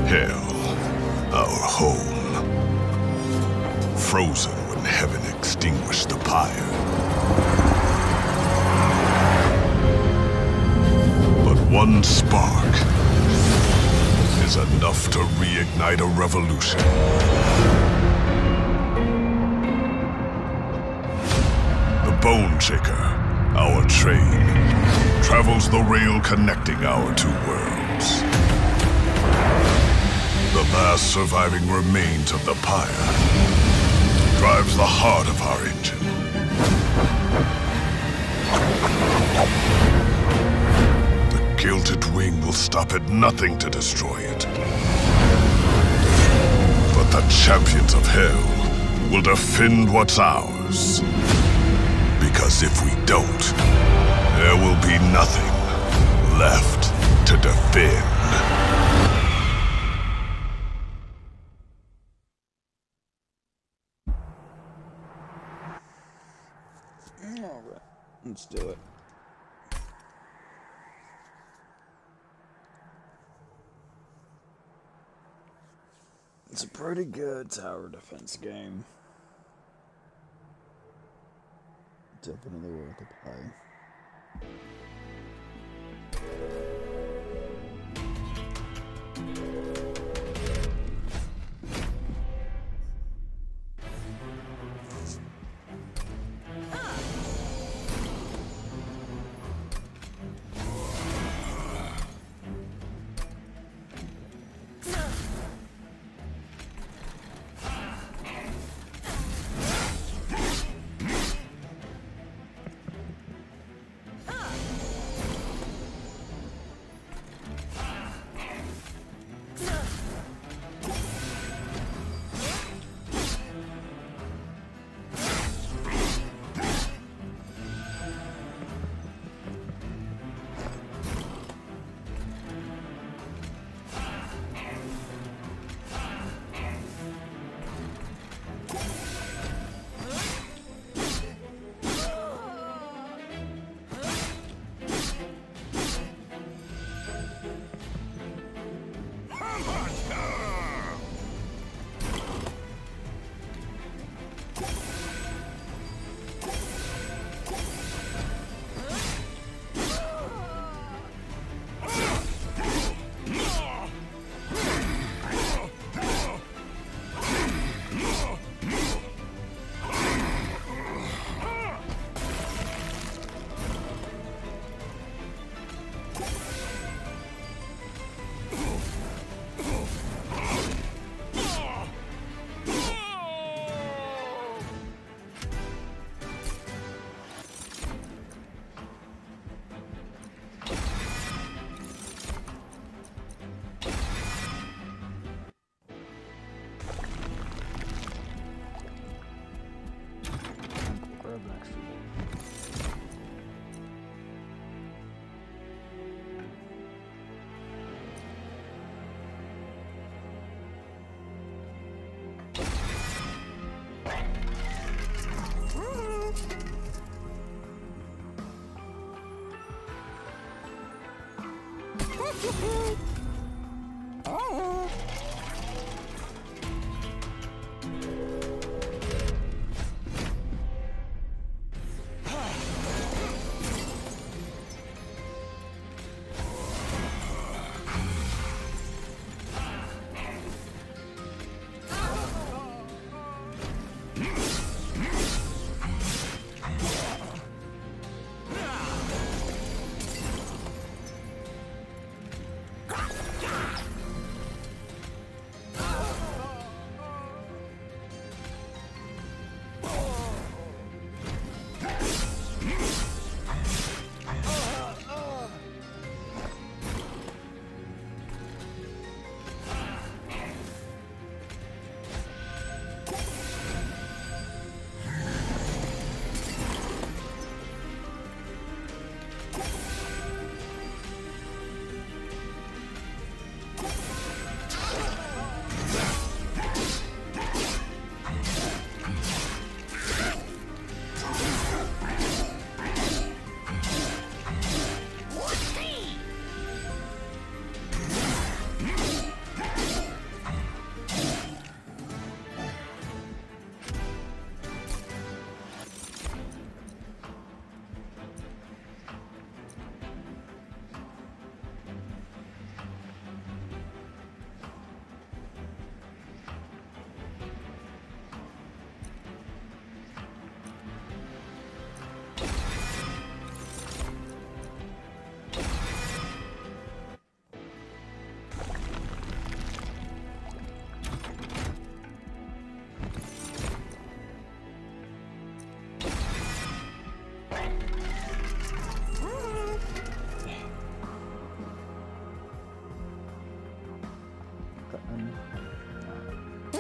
Hell, our home. Frozen when heaven extinguished the pyre. But one spark is enough to reignite a revolution. The Bone Shaker, our train, travels the rail connecting our two worlds. The last surviving remains of the pyre drives the heart of our engine. The gilded wing will stop at nothing to destroy it. But the champions of hell will defend what's ours. Because if we don't, there will be nothing left to defend. Alright, let's do it. It's a pretty good tower defense game. Definitely worth a play.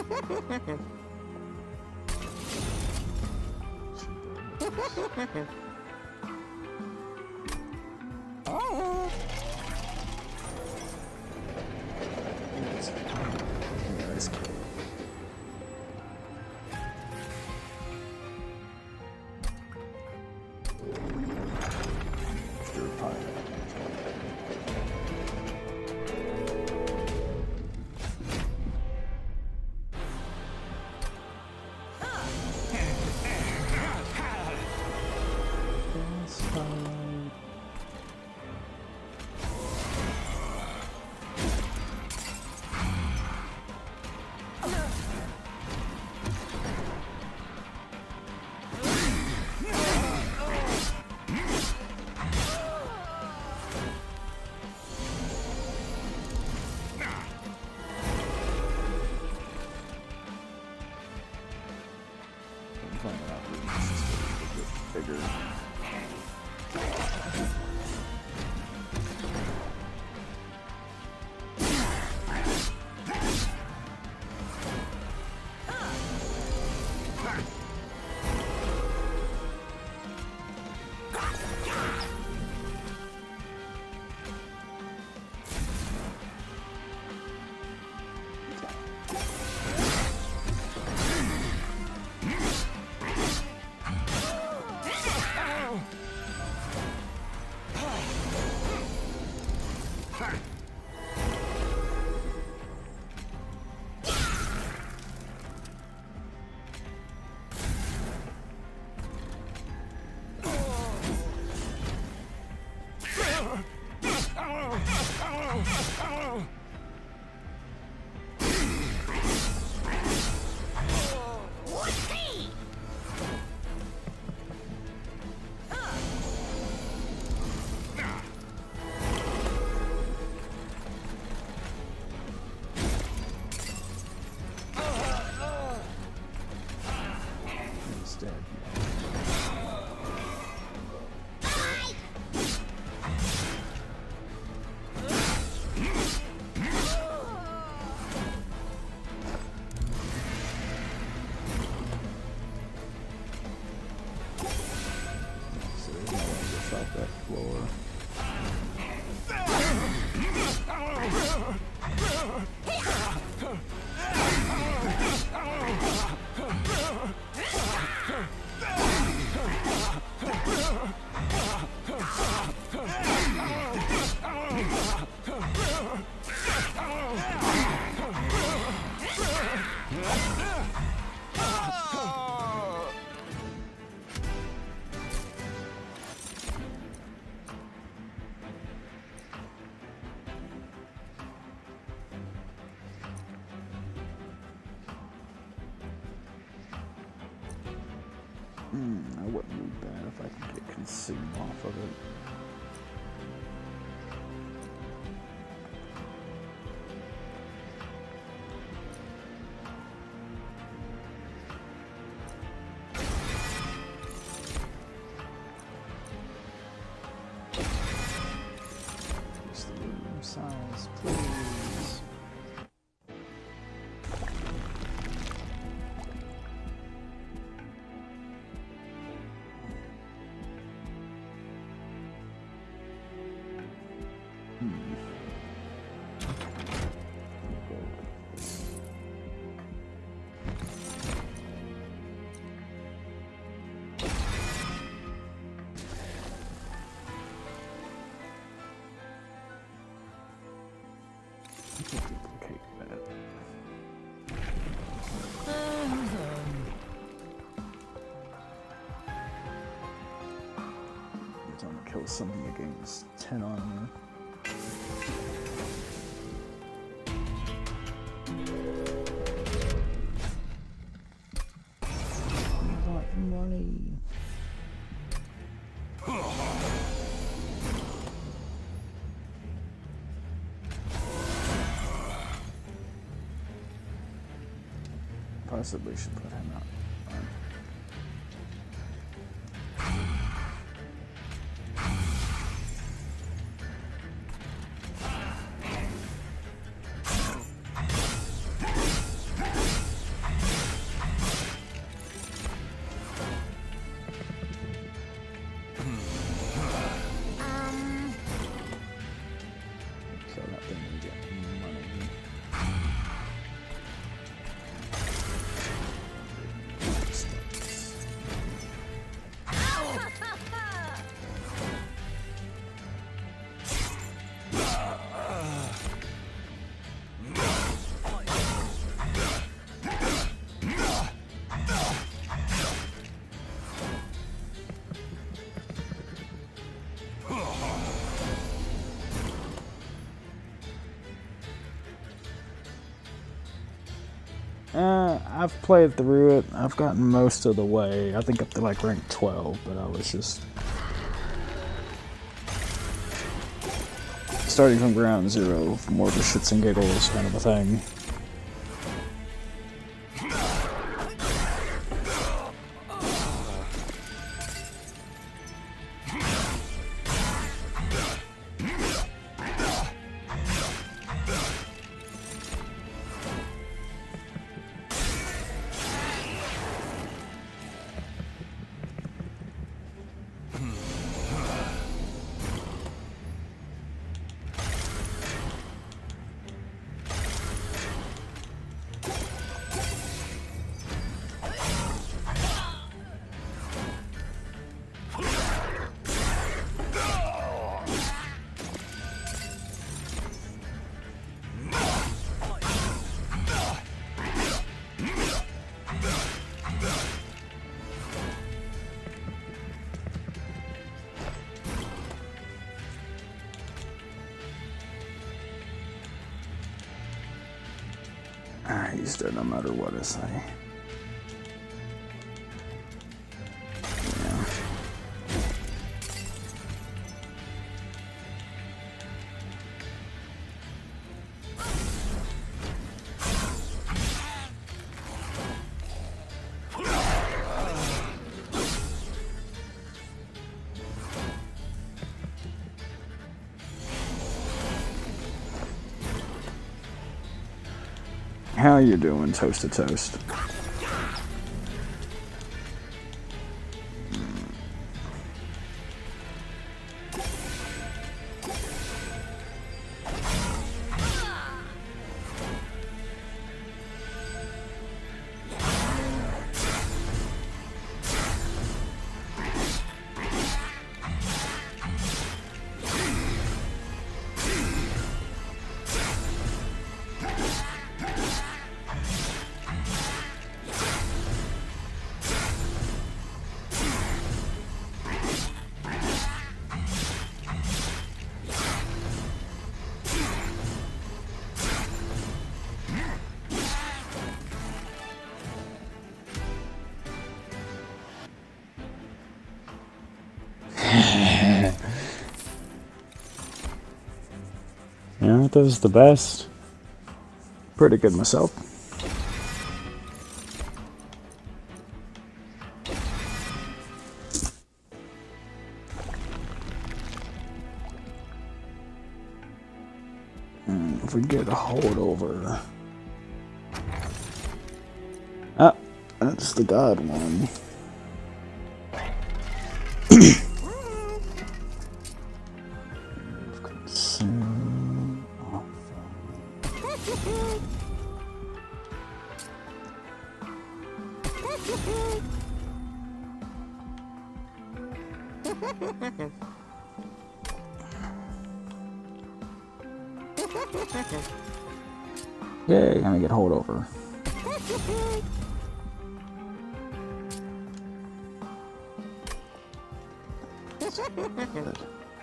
I wouldn't be bad if I could get consumed off of it. Just the room size, please. Duplicate that. I'm trying to kill something that gains 10 armor. I want money. Possibly should put him out. I've played through it. I've gotten most of the way. I think up to like rank 12, but I was just starting from ground zero, more of a shits and giggles kind of a thing. He's dead no matter what I say. Yeah. How you doing, Toast to Toast? Yeah, that was the best. Pretty good myself. If we get a holdover. Ah, that's the god one. Yay, gonna get holdover. Good.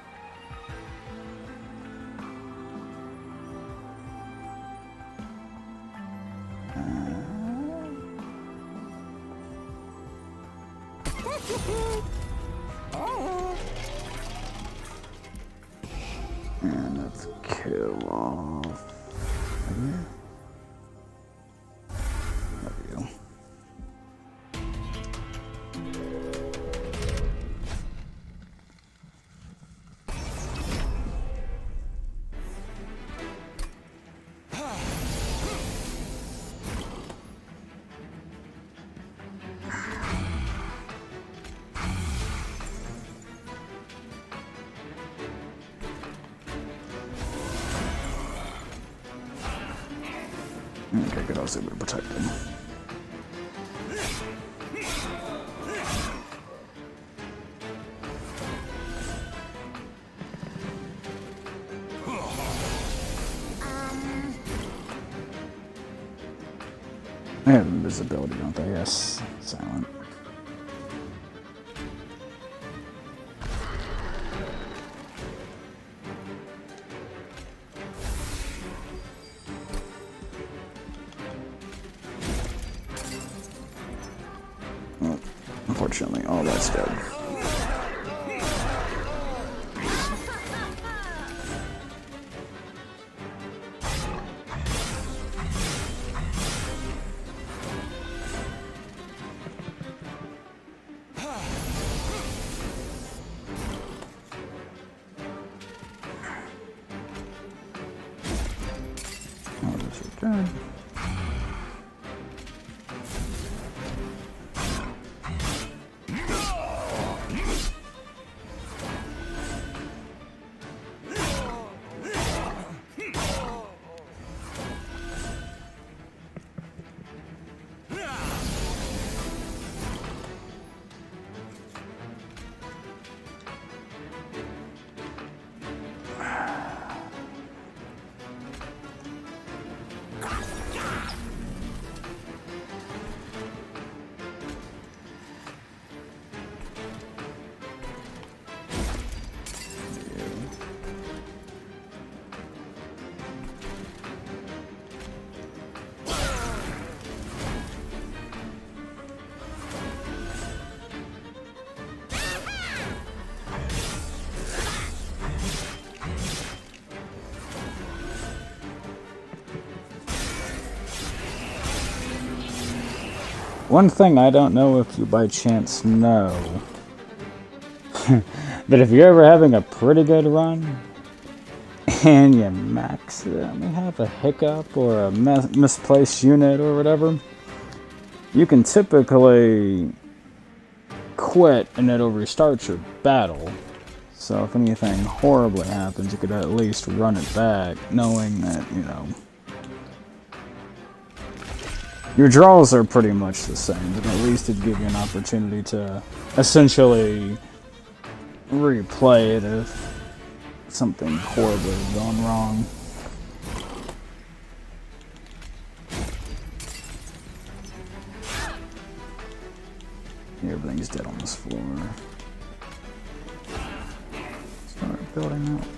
And let's kill off. There we go. Okay, good. I was able to protect him. They have invisibility, don't they? Yes. Silent. Unfortunately, all that's dead. All those are dead. One thing I don't know if you by chance know, that if you're ever having a pretty good run, and you accidentally have a hiccup or a misplaced unit or whatever, you can typically quit and it'll restart your battle. So if anything horribly happens, you could at least run it back, knowing that, you know, your draws are pretty much the same, but at least it'd give you an opportunity to essentially replay it if something horribly had gone wrong. Everything's dead on this floor. Start building up.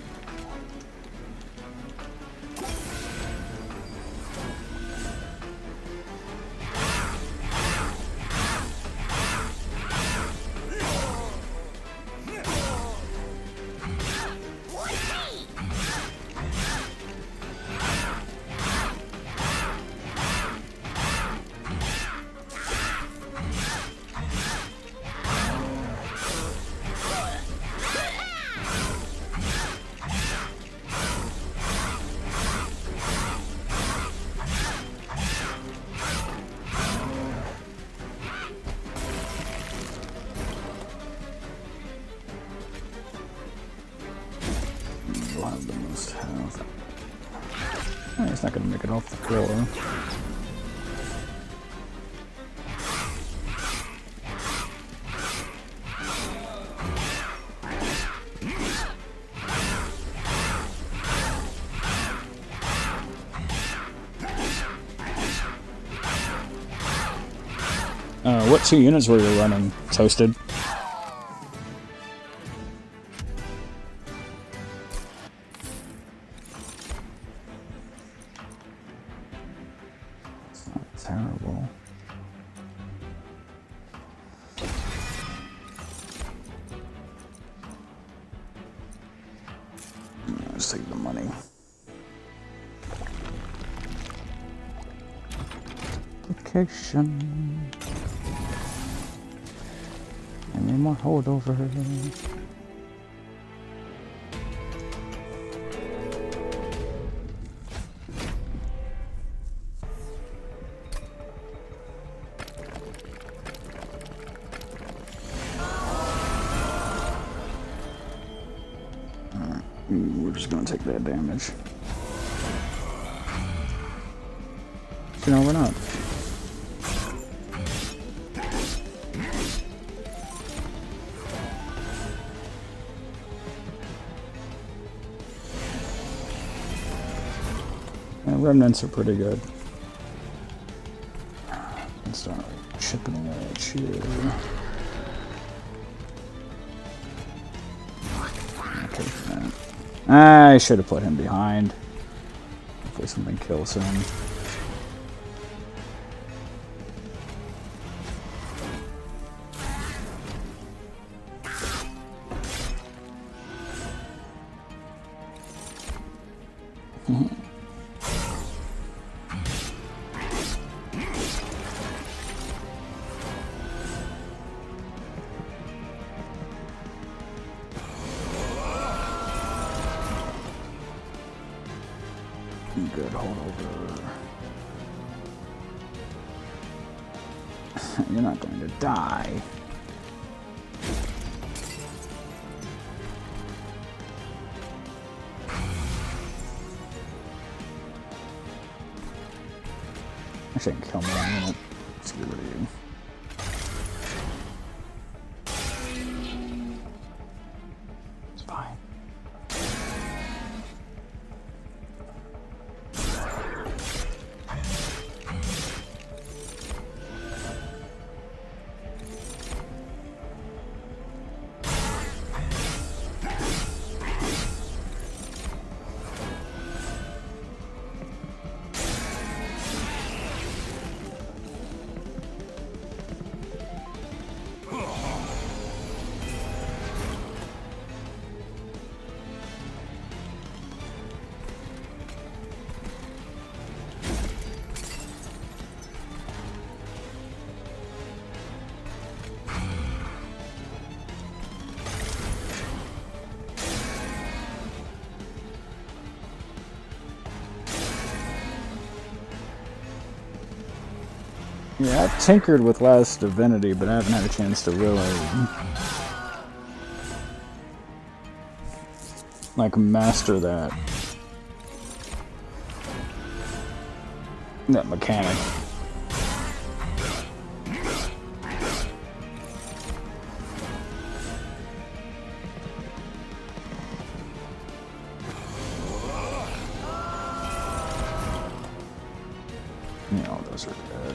Have the most health. Oh, he's not going to make it off the floor. What 2 units were you running, Toasted? Terrible. Let's take the money. Application. Any more holdover? We're just gonna take that damage. You know, we're not. And remnants are pretty good. Let's start chipping at you. I should have put him behind. Hopefully something kills him. good holdover. You're not going to die. Actually, I can kill me in a minute. Let's get rid of you. It's fine. Yeah, I've tinkered with Last Divinity, but I haven't had a chance to really like master that mechanic. Yeah, all those are good.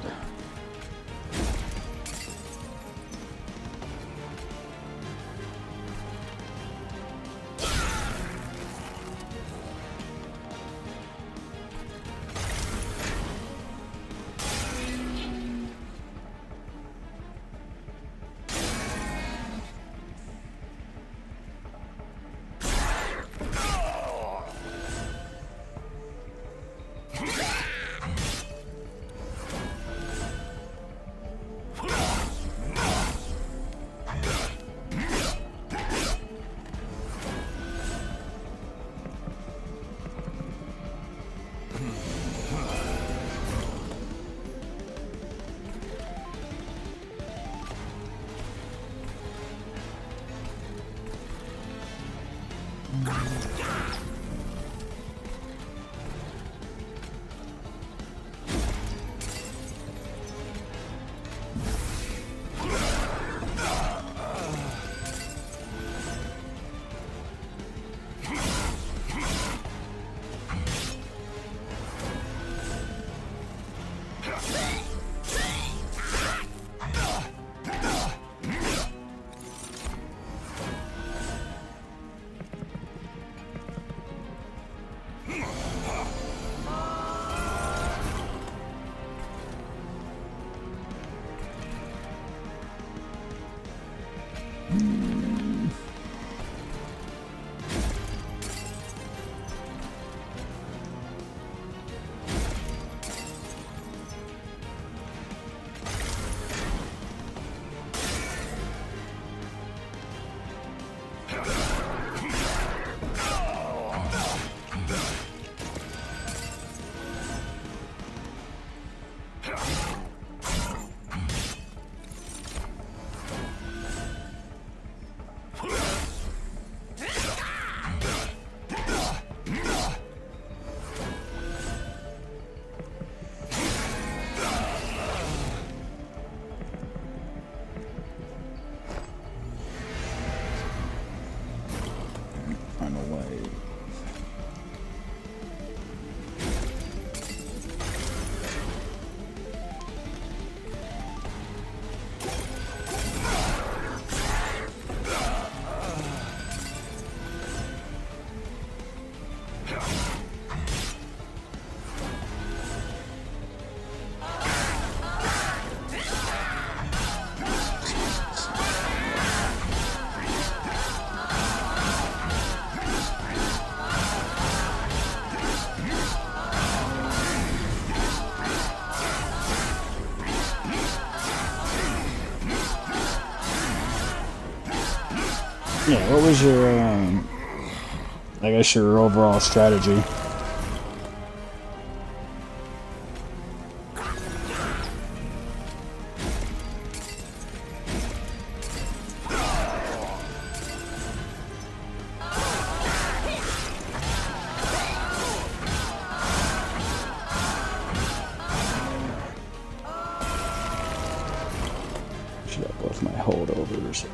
Yeah, what was your, I guess your overall strategy? holdovers.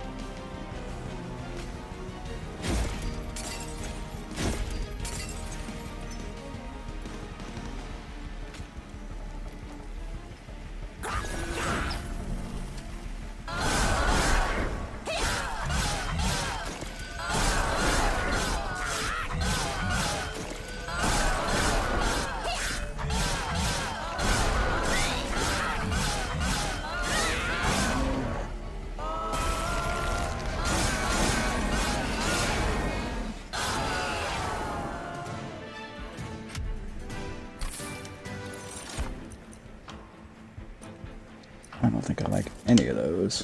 I don't think I like any of those.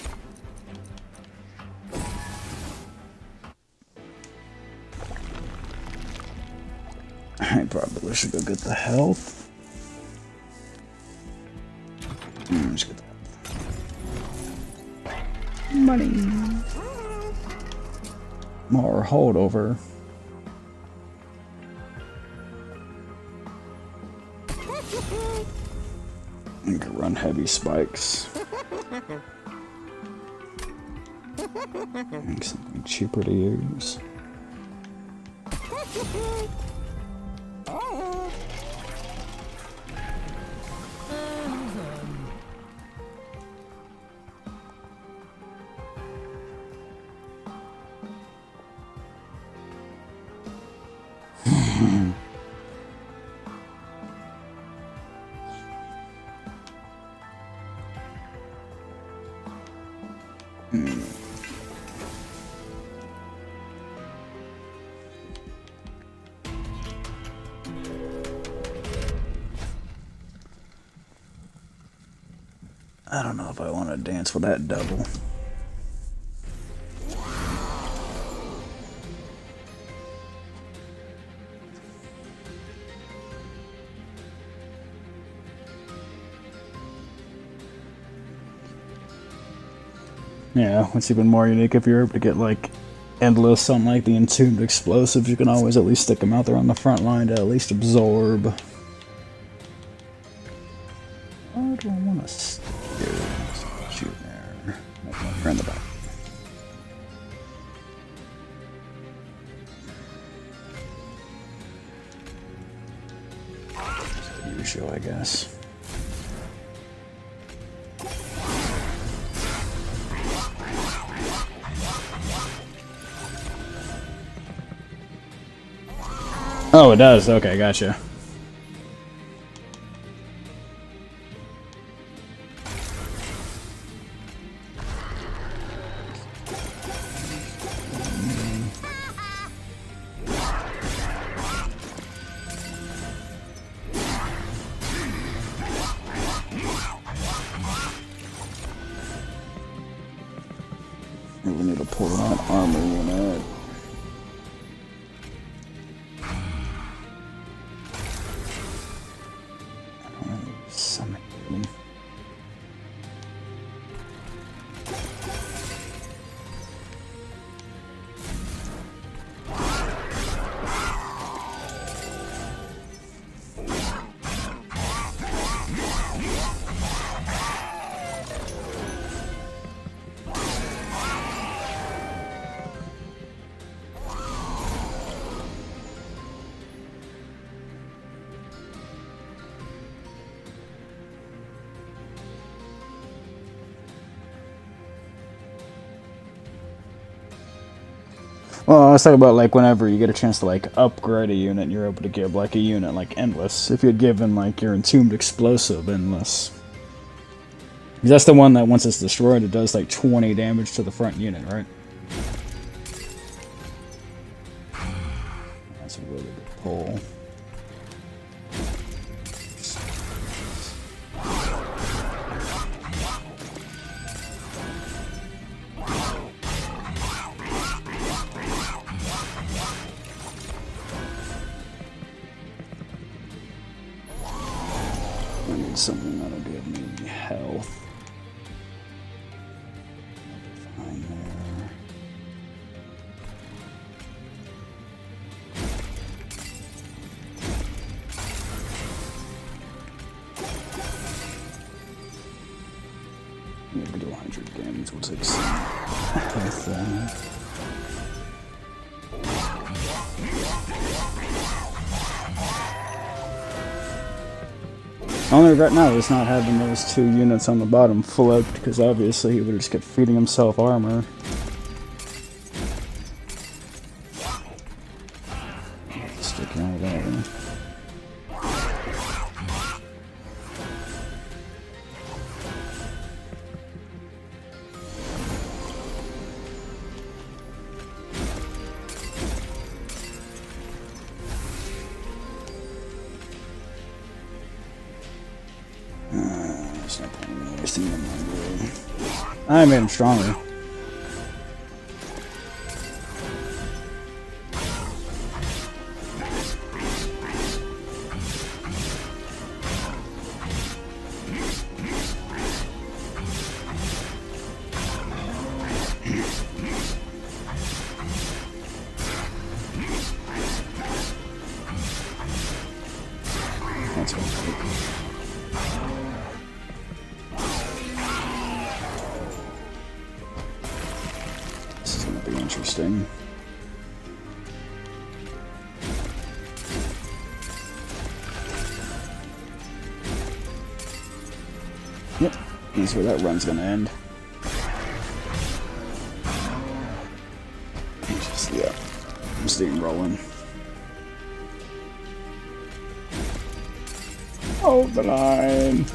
I probably should go get the health. Let's get that. Money. More holdover. I can run heavy spikes. Make something cheaper to use. I don't know if I want to dance with that double. Yeah, it's even more unique if you're able to get like endless on like the entombed explosives. You can always at least stick them out there on the front line to at least absorb. What do I want to shoot there? Nope, in the back. Usual, I guess. Oh, it does. Okay, gotcha. We need to pull that armor unit. Well, I was talking about like whenever you get a chance to like upgrade a unit, you're able to give like a unit like endless. If you had given like your entombed explosive endless, that's the one that once it's destroyed, it does like 20 damage to the front unit, right? That's a really good pull. Something that'll give me health. Fine there. Yeah, we can do 100 damage. We'll take some health then. The only regret now is not having those 2 units on the bottom flipped, because obviously he would have just kept feeding himself armor. Sticking all that in. There's no point in wasting them on. I made him stronger. That's good. This is going to be interesting. Yep, that's where that run's going to end. Just, yeah, I'm steamrolling. Hold the line.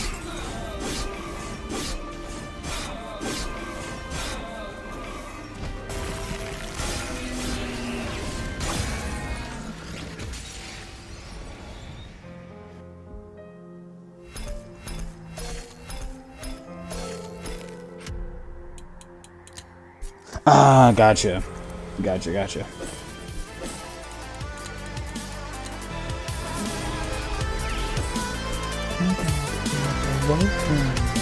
Ah, gotcha. Gotcha. Welcome.